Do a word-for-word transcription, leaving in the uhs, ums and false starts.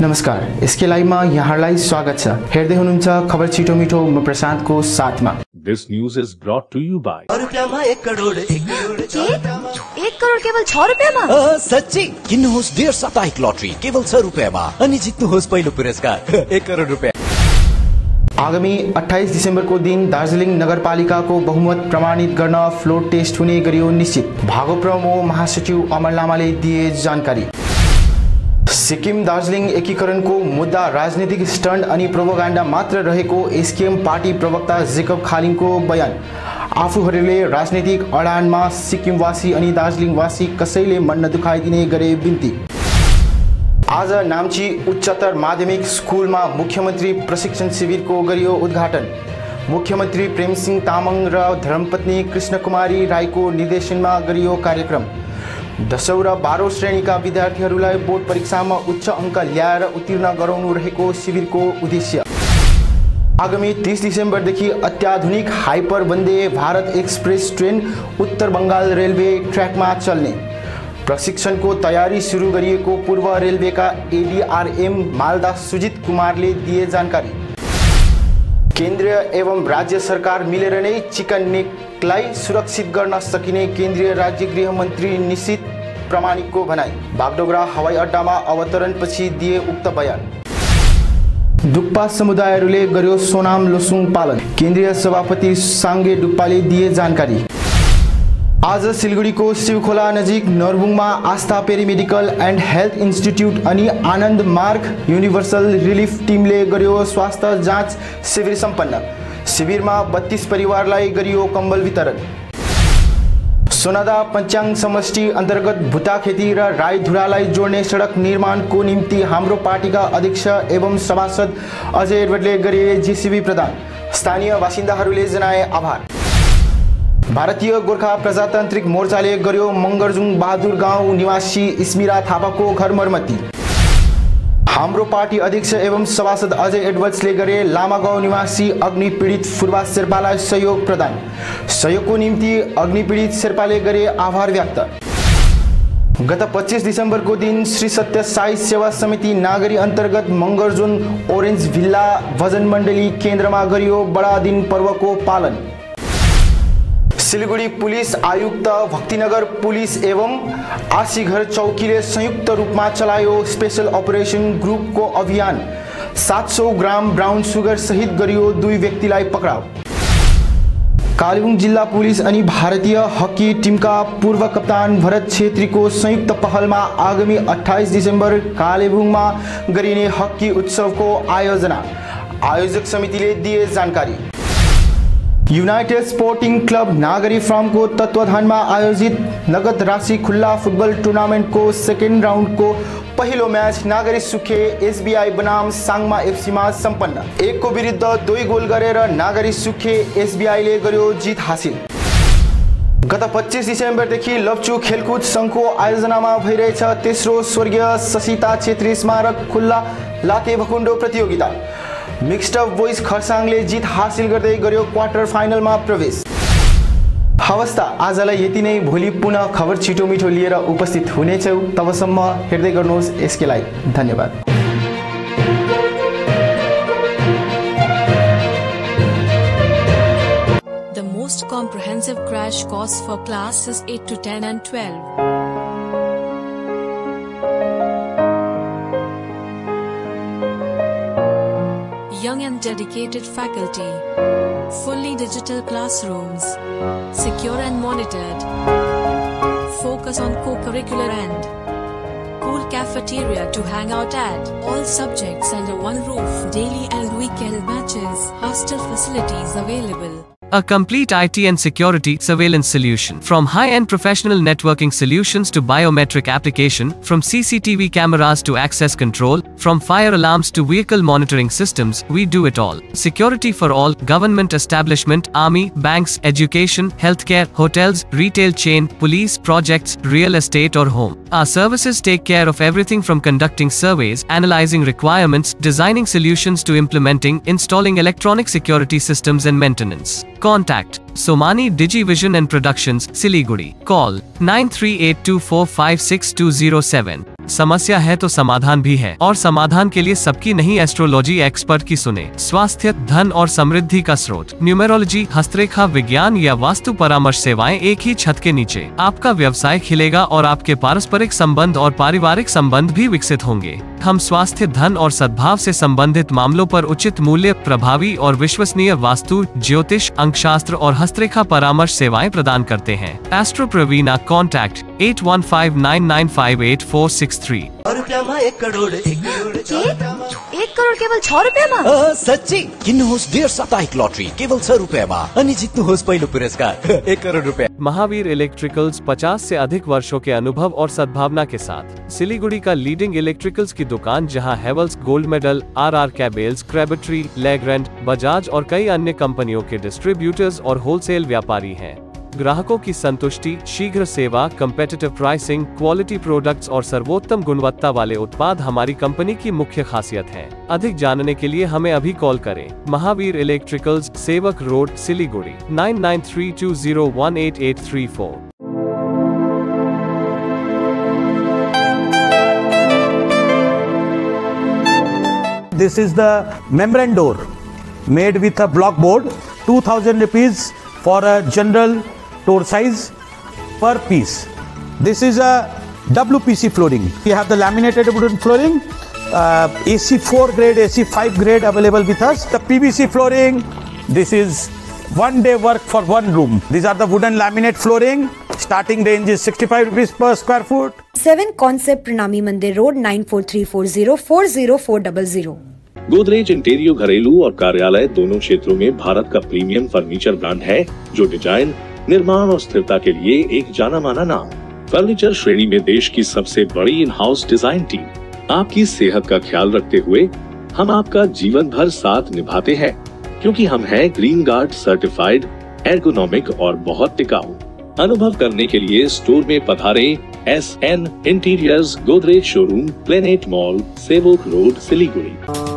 नमस्कार, एसके लाइभमा यहाँलाई स्वागत छ। हेर्दै हुनुहुन्छ खबर छिटो मिठो, म प्रशान्तको साथमा। This news is brought to you by रुपियाँमा एक करोड एक करोड एक करोड केवल छ रुपियाँमा। सच्ची किन्नुहोस् डेढ साप्ताहिक लटरी केवल छ रुपियाँमा अनि जित्नुहोस् पहिलो पुरस्कार एक करोड रुपियाँ। आगामी अट्ठाइस दिसम्बरको दिन दार्जिलिङ नगरपालिकाको बहुमत प्रमाणित गर्न फ्लोर टेस्ट हुने गरियो निश्चित। भागोप्रमो महासचिव अमर लामाले दिए जानकारी। सिक्किम दार्जिलिङ एकीकरणको मुद्दा राजनीतिक स्टन्ट अनि प्रोपोगन्डा मात्र रहेको एसकेएम पार्टी प्रवक्ता जेकब खालिङको बयान। आफूहरूले राजनीतिक अडानमा सिक्किमवासी अनि दार्जिलिङवासी कसैले मन नदुखाइदिने गरे बिन्ती। आज नाम्ची उच्चतर माध्यमिक स्कुलमा मुख्यमन्त्री प्रशिक्षण शिविरको गरियो उद्घाटन। मुख्यमन्त्री प्रेमसिंह तामाङ र धर्मपत्नी कृष्णकुमारी राईको निर्देशनमा गरियो कार्यक्रम। दशौं र बाह्रौं श्रेणीका विद्यार्थीहरूलाई बोर्ड परीक्षामा उच्च अङ्क ल्याएर उत्तीर्ण गराउनु रहेको शिविरको उद्देश्य। आगामी तीस दिसम्बरदेखि अत्याधुनिक hyper Vande Bharat express train उत्तर बङ्गाल रेलवे ट्र्याकमा चल्ने। प्रशिक्षणको तयारी सुरु गरिएको पूर्व रेलवेका एडीआरएम मालदा सुजित कुमारले दिए जानकारी। केन्द्रीय एवं राज्य सरकार मिलेर नै चिकन नेकलाई सुरक्षित गर्न सकिने केन्द्रीय राज्य गृह मन्त्री निशित प्रामाणिकको भनाई। बागडोगरा हवाई अड्डामा अवतरणपछि दिए उक्त बयान। डुक्पा समुदायहरूले गर्यो सोनाम लोसुङ पालन। केन्द्रीय सभापति साङ्गे डुक्पाले दिए जानकारी। आज सिलगढीको शिवखोला नजिक नरबुङमा Aastha paramedical and health institute अनि आनन्द मार्ग युनिभर्सल रिलिफ टिमले गर्यो स्वास्थ्य जाँच शिविर सम्पन्न। शिविरमा बत्तीस परिवारलाई गरियो कम्बल वितरण। सोनादा पञ्चाङ समष्टि अन्तर्गत भुटाखेती र राईधुरालाई जोड्ने सडक निर्माणको निम्ति हाम्रो पार्टीका अध्यक्ष एवं सभासद अजय एडवर्डले गरे जेसीबी प्रदान। स्थानीय बासिन्दाहरूले जनाए आभार। भारतीय गोर्खा प्रजातान्त्रिक मोर्चाले गर्यो मङ्गरजुङ बहादुर गाउँ निवासी स्मिरा थापाको घर मर्मती। हाम्रो पार्टी अध्यक्ष एवं सभासद अजय एडवर्ड्सले गरे लामागाउँ निवासी अग्नि पीडित फुर्बा शेर्पालाई सहयोग प्रदान। सहयोगको निम्ति अग्नि पीडित शेर्पाले गरे आभार व्यक्त। गत पच्चीस दिसम्बरको दिन श्री सत्य साई सेवा समिति नागरी अन्तर्गत मङ्गरजुङ ओरेन्ज भिल्ला भजन मण्डली केन्द्रमा गरियो बडा दिन पर्वको पालन। सिलगढी पुलिस आयुक्त भक्तिनगर पुलिस एवं आशीघर चौकीले संयुक्त रूपमा चलायो स्पेशल अपरेसन ग्रुपको अभियान। सात सौ ग्राम ब्राउन सुगर सहित गरियो दुई व्यक्तिलाई पक्राउ। कालेबुङ जिल्ला पुलिस अनि भारतीय हकी टिमका पूर्व कप्तान भरत छेत्रीको संयुक्त पहलमा आगामी अट्ठाइस दिसम्बर कालेबुङमा गरिने हकी उत्सवको आयोजना। आयोजक समितिले दिए जानकारी। युनाइटेड स्पोर्टिङ क्लब नागरी फार्मको तत्वावधानमा आयोजित नगद राशि खुल्ला फुटबल टुर्नामेन्टको सेकेन्ड राउन्डको पहिलो म्याच नागरी सुखे एसबीआई बनाम साङमा एफसीमा सम्पन्न। एकको विरुद्ध दुई गोल गरेर नागरी सुखे एसबीआईले गर्यो जित हासिल। गत पच्चीस दिसम्बरदेखि लप्चू खेलकुद सङ्घको आयोजनामा भइरहेछ तेस्रो स्वर्गीय ससिता छेत्री स्मारक खुल्ला लाते भकुण्डो प्रतियोगिता। मिक्स्ड अप बोइज खरसाङले जित हासिल गर्दै गर्यो क्वार्टर फाइनलमा प्रवेश। हवस् त आजलाई यति नै। भोलि पुनः खबर छिटो मिठो लिएर उपस्थित हुनेछौँ। तबसम्म हेर्दै गर्नुहोस् एसके लाइभ। धन्यवाद। The most comprehensive crash course for classes eight to ten and twelve. Young and dedicated faculty, fully digital classrooms, secure and monitored, focus on co-curricular and cool cafeteria to hang out at, all subjects under one roof, daily and weekend matches, hostel facilities available. A complete I T and security surveillance solution. From high-end professional networking solutions to biometric application, from C C T V cameras to access control, from fire alarms to vehicle monitoring systems, we do it all. Security for all, government establishment, army, banks, education, healthcare, hotels, retail chain, police, projects, real estate or home. Our services take care of everything from conducting surveys, analyzing requirements, designing solutions to implementing, installing electronic security systems and maintenance. Contact Somani Digivision and Productions, Siliguri. Call nine three eight two four five six two zero seven. समस्या है तो समाधान भी है, और समाधान के लिए सबकी नहीं एस्ट्रोलॉजी एक्सपर्ट की सुने। स्वास्थ्य, धन और समृद्धि का स्रोत, न्यूमेरोलॉजी, हस्तरेखा विज्ञान या वास्तु परामर्श सेवाएं एक ही छत के नीचे। आपका व्यवसाय खिलेगा और आपके पारस्परिक संबंध और पारिवारिक संबंध भी विकसित होंगे। हम स्वास्थ्य, धन और सद्भाव से संबंधित मामलों पर उचित मूल्य, प्रभावी और विश्वसनीय वास्तु, ज्योतिष, अंकशास्त्र और हस्तरेखा परामर्श सेवाएं प्रदान करते हैं। Astro Praveena, contact at one five nine nine five eight four six three. एक करोड़ एक करोड़ एक करोड़ केवल छ रुपियाँमा? सच्ची किन्नुहोस् डेढ साप्ताहिक लटरी केवल छ रुपियाँमा अनि जित्नुहोस् पहिलो पुरस्कार एक करोड़ रुपया। महावीर इलेक्ट्रिकल्स पचास से अधिक वर्षों के अनुभव और सद्भावना के साथ सिलीगुड़ी का लीडिंग इलेक्ट्रिकल्स की दुकान, जहां Havells, Gold Medal, R R cables, Crabtree, Legrand, Bajaj और कई अन्य कंपनियों के डिस्ट्रीब्यूटर्स और होलसेल व्यापारी हैं। ग्राहकों की संतुष्टि, शीघ्र सेवा, कम्पेटिटिव प्राइसिंग, क्वालिटी प्रोडक्ट्स और सर्वोत्तम गुणवत्ता वाले उत्पाद हमारी कंपनी की मुख्य खासियत है। अधिक जानने के लिए हमें अभी कॉल करें। Mahavir electricals, Sevok road, Siliguri, nine nine three two zero one eight eight three four. This is the membrane door made with a block board, two thousand rupees for a general door size per piece. This is a W P C flooring. We have the laminated wooden flooring, uh, A C four grade, A C five grade available with us. The P V C flooring, this is one day work for one room. These are the wooden laminate flooring. Starting range is sixty-five rupees per square foot. Seven Concept Pranami Mandir Road, nine four three four zero four zero four zero zero. Godrej Interio घरेलू और कार्यालय दोनों क्षेत्रों में भारत का premium furniture brand है, जो design, निर्माण और स्थिरता के लिए एक जाना माना नाम। फर्नीचर श्रेणी में देश की सबसे बड़ी इन हाउस डिजाइन टीम। आपकी सेहत का ख्याल रखते हुए हम आपका जीवन भर साथ निभाते हैं, क्योंकि हम हैं ग्रीन गार्ड सर्टिफाइड, एर्गोनॉमिक और बहुत टिकाऊ। अनुभव करने के लिए स्टोर में पधारें। S N interiors, Godrej showroom, Planet Mall, Sevok road, Siliguri.